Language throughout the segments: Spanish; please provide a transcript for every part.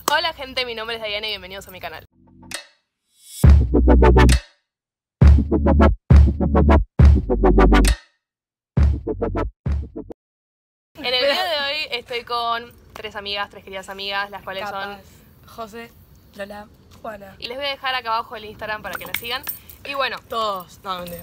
Hola gente, mi nombre es Diana y bienvenidos a mi canal. En el video de hoy estoy con tres queridas amigas, las cuales son José, Lola, Juana. Y les voy a dejar acá abajo el Instagram para que las sigan. Y bueno, Todos. No, mentira.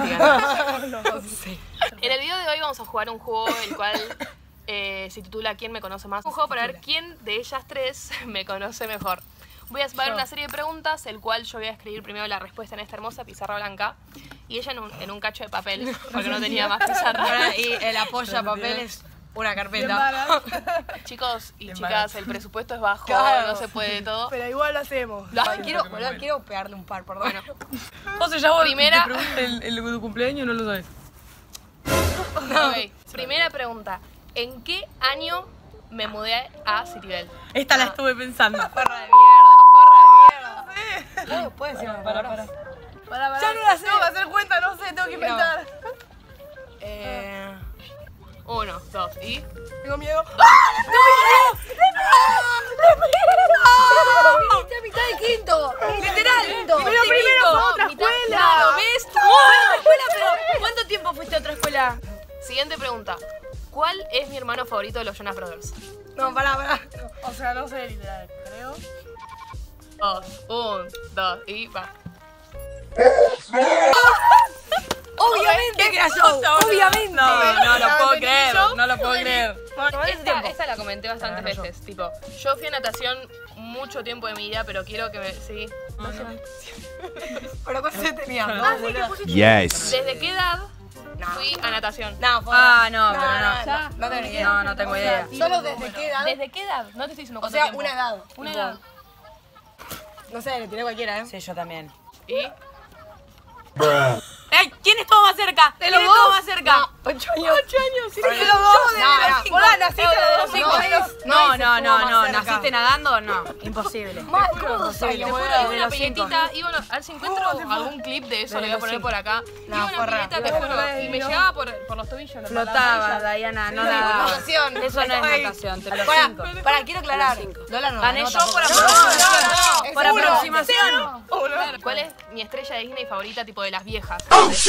Sí. En el video de hoy vamos a jugar un juego el cual se titula ¿Quién me conoce más? Un juego para ver quién de ellas tres me conoce mejor. Voy a dar una serie de preguntas, el cual yo voy a escribir primero la respuesta en esta hermosa pizarra blanca y ella en un cacho de papel, porque no tenía más pizarra. Y el apoya papel es una carpeta. Chicos y chicas, el presupuesto es bajo, Claro. no se puede todo. Pero igual lo hacemos. Ay, quiero pegarle un par, perdón. Bueno, José, ya vos Primera- te pregunté el cumpleaños, no lo sabes. ok. Primera pregunta, ¿en qué año me mudé a Citibel? Esta la estuve pensando. Forra de mierda. ¿Puedes decir una palabra? Pará. Ya no la sé. Tengo que hacer cuenta, no sé, tengo que inventar. 1, 2 y... Tengo miedo. ¡Viniste a mitad de quinto! ¡Literal! Pero primero fue a otra escuela. Claro, ¿ves? otra escuela, pero ¿cuánto tiempo fuiste a otra escuela? Siguiente pregunta, ¿cuál es mi hermano favorito de los Jonas Brothers? No, pará. O sea, no sé literal, creo. 1, 2 y va. Obviamente que era yo. Obviamente. No lo puedo creer. No lo puedo creer. Esta la comenté bastantes veces, tipo, yo fui a natación mucho tiempo de mi vida, pero quiero que me... Sí. Pero ¿cuánto se tenía? Yes. ¿Desde qué edad fui a natación? No, Ah, no, pero no tengo ni idea. no tengo idea. Solo desde qué edad. ¿Desde qué edad? No te estoy diciendo O cuánto sea, tiempo. una edad. Una edad. No sé, le tiré cualquiera, ¿eh? Sí, yo también. ¿Y? ¡Ey! ¿Quién estuvo más cerca? ¿Quién estuvo más cerca? 8 años. 8 años, sí. Pero yo Hola, naciste a los 5. No, ¿naciste nadando? No, imposible. ¿Cómo 2 años? Te juro, de iba una los cinco. piletita, iba a ver si encuentro algún clip de eso, De lo voy a los poner cinco. por acá. No, Iba una forra. pileta, te juro, y me llegaba por los tobillos. por la Flotaba, rodilla. Diana, no nadaba. Natación. Eso no es Ay. natación, te lo cinco. Para, quiero aclarar. Lola no Gané ganó yo por tampoco. aproximación. Por Seguro. aproximación. ¿Cuál es mi estrella de Disney favorita, tipo de las viejas?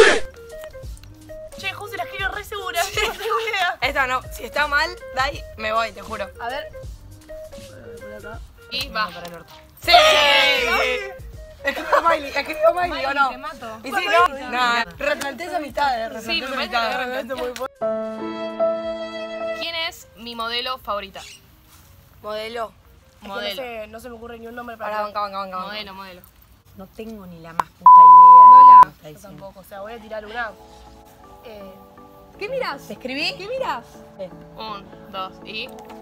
Che, José, las quiero re seguras. No tengo idea. Esta no. Si está mal, Dai, me voy, te juro. A ver. Y va. ¡Sí! Escribió Miley, ¿o no? Te mato. ¿Y sí, no? No, replantees amistades. Sí, me replantees parece que amistades. ¿Quién es mi modelo favorita? Modelo. Modelo. No se me ocurre ni un nombre para banca. Modelo. No tengo ni la más puta idea. Lola. Yo tampoco, o sea, voy a tirar una. ¿Qué miras? ¿Te escribí? ¿Qué miras? 1, 2 y...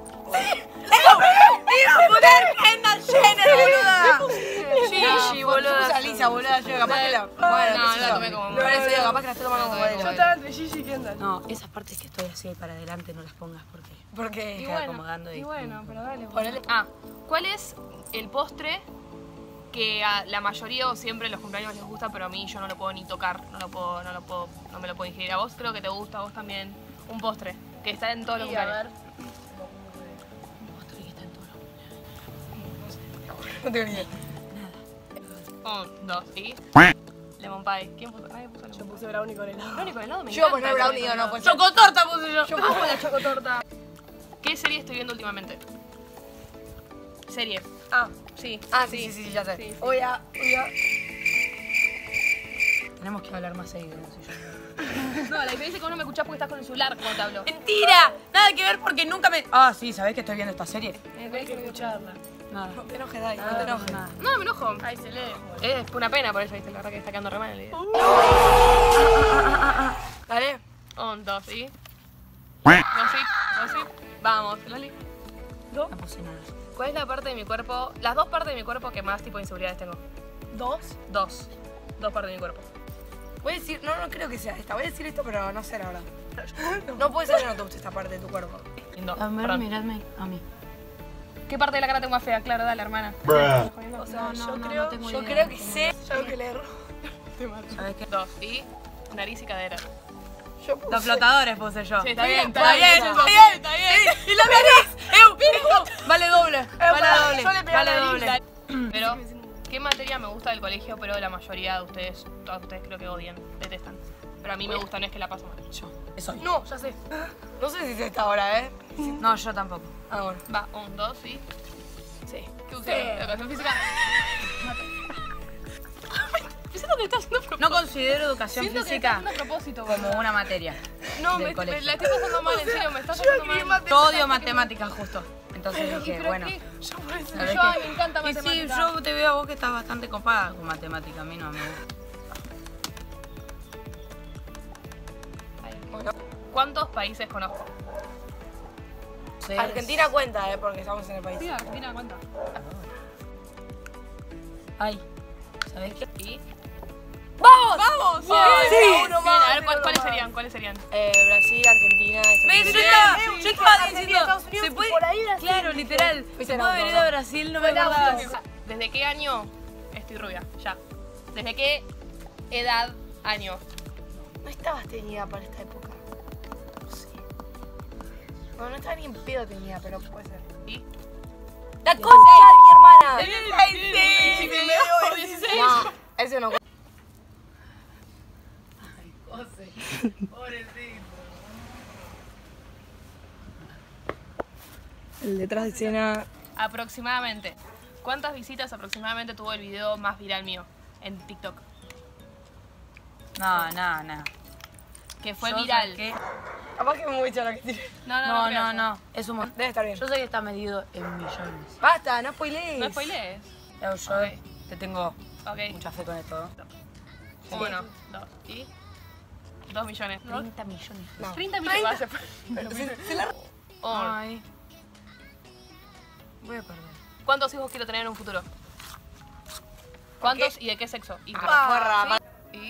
¡Iba a poner Kendall Jenner, boluda! Sí, boluda. Puse a Lisa, boluda. Yo capaz que la. Bueno, No, qué sé la yo. tomé como Por eso digo, capaz que la estoy tomando como modelo. Yo estaba entre Gigi y Kendall. No, esas partes que estoy así para adelante no las pongas porque Porque. estoy acomodando y... pero dale. Ponele. ¿Cuál es el postre que a la mayoría o siempre en los cumpleaños les gusta, pero a mí yo no lo puedo ni tocar, no me lo puedo ingerir? A vos creo que te gusta, a vos también. Un postre que está en todos los cumpleaños. Un postre que está en todos los... No tengo ni idea. 1, 2 y... Lemon pie. ¿Quién puso? Nadie puso lemon pie. Puse brownie con helado. Brownie con helado me Yo encanta poner el brownie con o no, helado. pues. ¡Chocotorta puse yo! Yo pongo la chocotorta. ¿Qué serie estoy viendo últimamente? Serie. Sí. Sí, ya sé. Sí. Voy a. Tenemos que hablar más seguido, no sé yo. No, la diferencia es que vos no me escuchás porque estás con el celular cuando te hablo. ¡Mentira! Nada que ver porque nunca me... Ah, sí, ¿sabés que estoy viendo esta serie? Tenés que escucharla. Nada. No te enojes, Dai, no te enojes. Nada. No, me enojo. Ay, se lee. Es una pena por eso, ¿viste? La verdad que está quedando re mal el video. Dale. 1, 2 y... Así. Vamos, Loli. No puse nada. ¿Cuál es la parte de mi cuerpo, las dos partes de mi cuerpo que más tipo de inseguridades tengo? Dos. Dos partes de mi cuerpo. Voy a decir, no creo que sea esta. Voy a decir esto, pero no sé la verdad. No puede ser que no te guste esta parte de tu cuerpo. Lindo. A ver, Perdón. miradme a mí. ¿Qué parte de la cara tengo más fea? Claro, dale, hermana. O sea, No, no, yo no tengo creo idea. que sé. Ya tengo que leer. ¿Sabés qué? 2 y... nariz y cadera. Yo puse. Los flotadores puse yo. Sí, está bien. Y la nariz. Vale doble. Vale doble. Yo le Pero, ¿qué materia me gusta del colegio? Pero la mayoría de ustedes, todos ustedes creo que odian, detestan. Pero a mí me gusta, no es que la paso mal. Yo. Eso. No, ya sé. No sé si es esta ahora, ¿eh? No, yo tampoco. Ah, bueno. Va, 1, 2, ¿sí? Sí. ¿Qué usted? Educación física. Siento que está haciendo propósito. No considero educación Siento que está física haciendo propósito. como una materia. No, del me colegio. la estoy pasando mal, en serio, me está pasando mal. Yo odio matemáticas justo. Entonces dije, ¿Pero bueno. qué? ¿sabés Yo, qué? ay, me encanta Y matemáticas. sí, yo te veo a vos que estás bastante copada con matemáticas. A mí no me gusta. ¿Cuántos países conozco? Sí. Argentina cuenta, porque estamos en el país. Sí, Argentina, ¿cuánto? Ay, ¿sabés qué? ¿Y? ¡Vamos! ¡Vamos! Sí. Uno más. A ver, ¿cuáles serían? ¿Cuáles serían? Brasil, Argentina, ¿Ves? Yo estaba diciendo, se puede. por ahí Brasil. Claro, literal. Se puede venir a Brasil, no me acordaba. ¿Desde qué año estoy rubia? Ya. ¿Desde qué edad, año? No estabas teñida para esta época. Sí. No, no estaba ni en pedo teñida, pero puede ser. ¿Y? ¡La concha de mi hermana! Sí, 16. No, ese no. El detrás de escena. Aproximadamente. ¿Cuántas visitas aproximadamente tuvo el video más viral mío en TikTok? No. Que fue Yo viral. saqué- Capaz que me voy a echar la que tiene. No. Es un montón. Debe estar bien. Yo sé que está medido en millones. Basta, no spoilees. No spoilees. Yo Ok. te tengo Ok. mucha fe con esto. 1, 2 y 2 millones. 30 millones. No. 30 millones. Pero se la... Ay. Voy a perder. ¿Cuántos hijos quiero tener en un futuro? ¿Cuántos y de qué sexo? Y porra, ¿Y?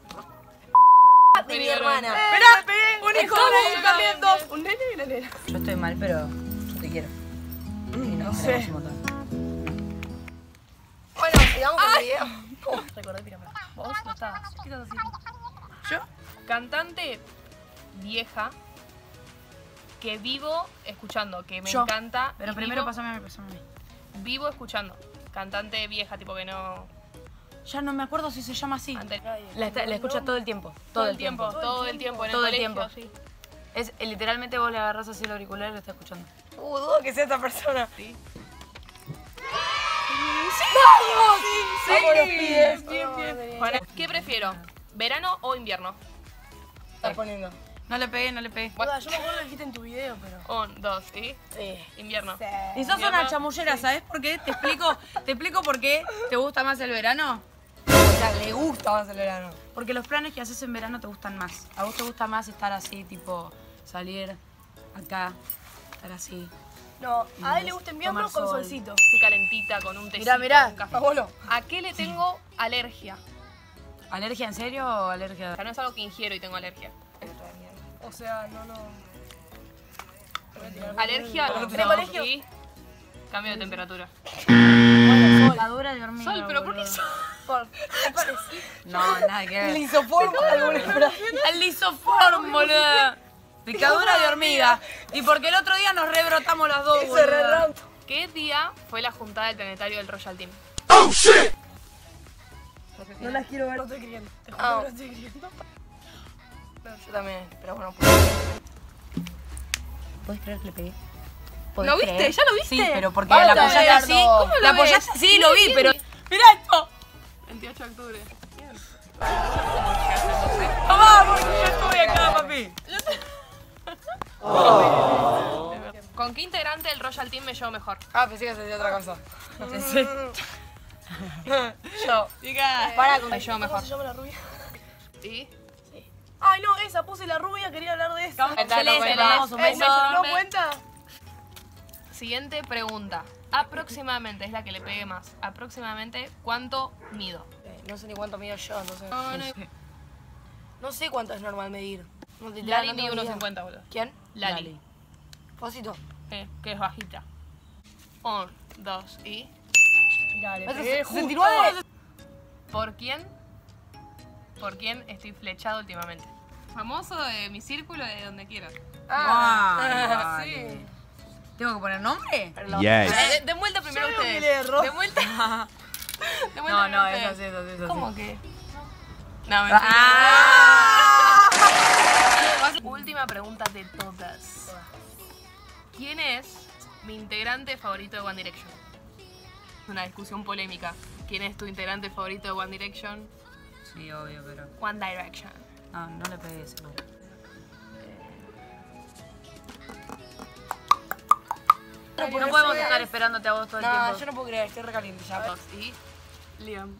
de mi hermana. Un hijo también, dos. Un nene y una nena. Yo estoy mal, pero yo te quiero. Y nos queremos un montón. Bueno, sigamos con el video. Recordé pirámide. ¿Vos no estabas? ¿Qué estás haciendo? ¿Yo? Cantante vieja que vivo escuchando, que me Yo. encanta. Pero y primero vivo, pásame a mí. vivo escuchando. Cantante vieja, tipo que no... Ya no me acuerdo si se llama así. Ante- La escucha todo el tiempo. todo el tiempo en Todo el el colegio, tiempo. sí. Es literalmente vos le agarrás así el auricular y lo estás escuchando. Dudo que sea esta persona. Sí. ¡Vamos! Sí, vamos los pibes. Bien. Bueno, ¿qué prefiero? ¿Verano o invierno? Estás poniendo. No le pegué. Bueno, Yo me acuerdo que dijiste en tu video, pero... 1, 2 y Sí. invierno. Y sos una chamullera, ¿sabes por qué? Te explico por qué te gusta más el verano. O sea, le gusta más el verano. Porque los planes que haces en verano te gustan más. A vos te gusta más estar así, tipo, salir acá, estar así. No, a él le gusta invierno con solcito. Estoy calentita con un tecito. Mirá. un café. Abuelo. ¿A qué le tengo alergia? ¿Alergia en serio o alergia? O sea, no es algo que ingiero y tengo alergia. O sea, no. Alergia a los ¿De colegio? y cambio de temperatura. Picadura de hormiga. Sol, pero ¿por qué sol? No, nada que ver. Lisoformo alguna frase. El lisoform, boludo. Picadura de hormiga. Y porque el otro día nos rebrotamos las dos, Ese re boludo. round. ¿Qué día fue la juntada del planetario del Royal Team? No las quiero ver. No estoy queriendo. Te juro que no estoy queriendo. Yo también, pero bueno. ¿Puedes creer que le pegué? ¿Lo viste? ¿Ya lo viste? Sí, pero porque Basta, la apoyaste así. Gerardo. ¿Cómo lo La apoyaste ves? así, lo vi, pero... ¡Mirá esto! 28 de octubre. ¡Mamá, porque yo estoy acá, papi! ¿Con qué integrante del Royal Team me llevo mejor? Ah, pensé que se decía otra cosa. Sí. Yo. Para con me llevo mejor. ¿Cómo se llama la rubia? ¿Y? Ay, no, esa, puse la rubia, quería hablar de eso. Celeste, le damos un beso. ¿No cuenta? Siguiente pregunta. Aproximadamente, es la que le pegué más. Aproximadamente, ¿cuánto mido? No sé ni cuánto mido yo, entonces. No, No sé cuánto es normal medir. No, literal, Lali no mide tengo ni idea. 1,50, boludo. ¿Quién? Lali. Fosito. Que es bajita. 1, 2 y... Ese es 69. ¿Por quién? ¿Por quién estoy flechado últimamente? Famoso de mi círculo, de donde quieras. Ah, sí. ¿Tengo que poner nombre? Yes. Den vuelta primero Yo veo ustedes. que le erró. Den De vuelta. De vuelta. No, es así, es así. ¿Cómo que? No, mentira. Última pregunta de todas. ¿Quién es mi integrante favorito de One Direction? Una discusión polémica. ¿Quién es tu integrante favorito de One Direction? Sí, obvio, pero... One Direction. No le pegué seguro. No podemos estar esperándote a vos todo el tiempo. No, yo no puedo creer, estoy recaliente ya. Y Liam.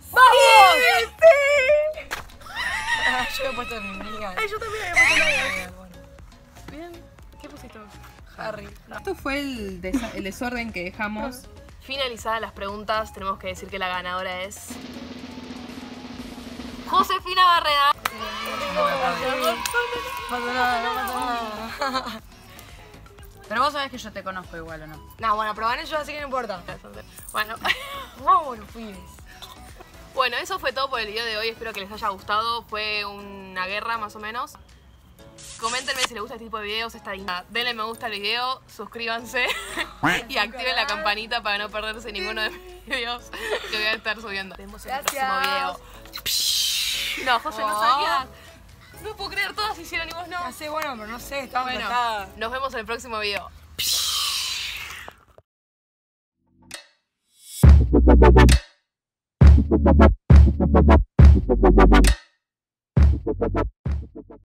Yo me he puesto en mi amiga. Yo también había puesto Liam. Bien. ¿Qué pusiste vos? Harry. Esto fue el desorden que dejamos. Finalizadas las preguntas, tenemos que decir que la ganadora es... Josefina Barreda. No pasa nada, no pasa nada. Pero vos sabés que yo te conozco igual, ¿o no? No, bueno, pero gané yo, así que no importa. Bueno. Vámonos, pibes. Bueno, eso fue todo por el video de hoy. Espero que les haya gustado. Fue una guerra, más o menos. Coméntenme si les gusta este tipo de videos. Denle me gusta al video, suscríbanse y activen la campanita para no perderse ninguno de mis videos que voy a estar subiendo. Nos vemos en el próximo video. No, José, no sabía. No puedo creer, todas hicieron y vos no. Ya sé, bueno, pero no sé, estaba Bueno, enojada. nos vemos en el próximo video.